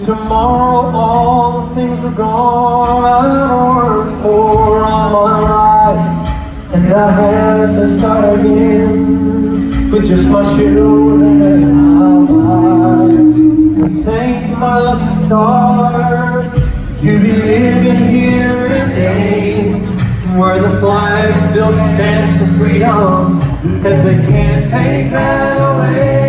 tomorrow all the things are gone I worked for all my life, and I had to start again with just my children and my wife. I thank my lucky stars to be living here today, where the flag still stands for freedom, and they can't take that away.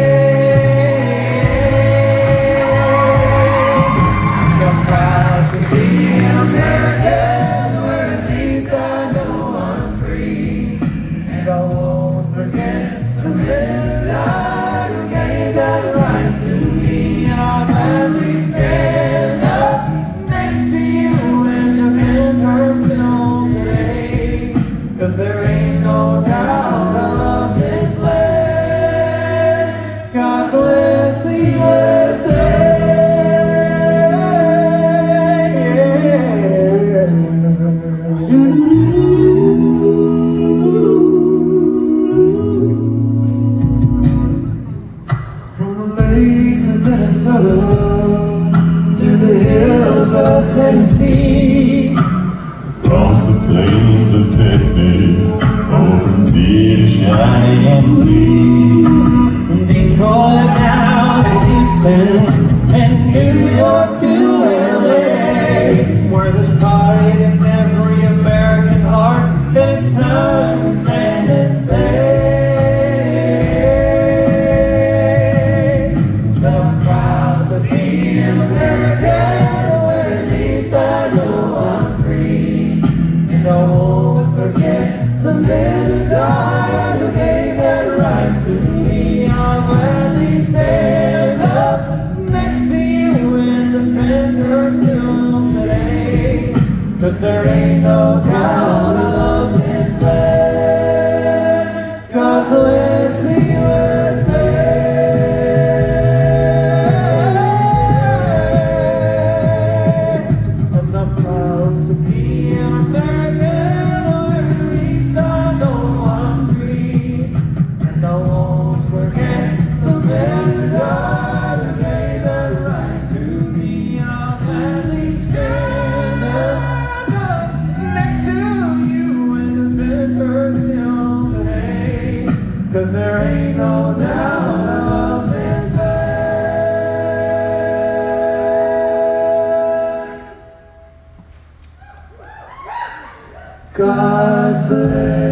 I'm proud to be an American, where at least I know I'm free, and I won't forget the men who died who gave that right to me. And I'll gladly stand up next to you and defend her still today, 'cause there ain't no doubt I love this land. God bless the USA. From the lakes of Minnesota to the hills of Tennessee, across the plains of Texas, over sea to shining sea, from Detroit down to Houston and New York to LA, where there's pride in every American heart, and it's time to stand and say, I'm proud to be an American, where at least I know I'm free, and I won't forget the men who died who gave that right to me. I'll gladly stand up next to you and defend her still today, 'cause there ain't no doubt I love this land. God bless the USA. And I'm proud to be an American, or at least I know I'm free, and I won't forget the men who died who gave that right to me. And I'll gladly stand up next to you and defend her still today, 'cause there ain't no doubt I love this land. God bless.